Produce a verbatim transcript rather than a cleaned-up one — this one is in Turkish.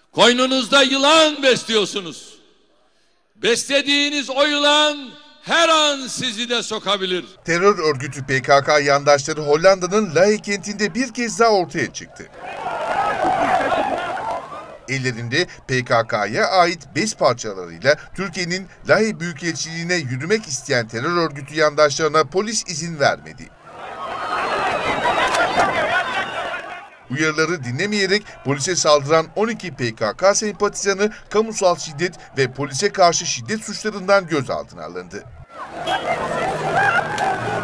Koynunuzda yılan besliyorsunuz. Beslediğiniz o yılan her an sizi de sokabilir. Terör örgütü P K K yandaşları Hollanda'nın Lahey kentinde bir kez daha ortaya çıktı. Ellerinde P K K'ya ait bez parçalarıyla Türkiye'nin Lahey Büyükelçiliğine yürümek isteyen terör örgütü yandaşlarına polis izin vermedi. Uyarıları dinlemeyerek polise saldıran on iki P K K sempatizanı kamusal şiddet ve polise karşı şiddet suçlarından gözaltına alındı.